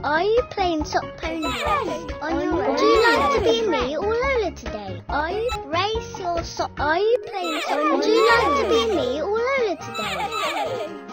Are you playing sock pony? On your own? Would you like to be me or Lola today? Are you brace your sock? Are you playing sock pony? Would you like to be me or Lola today?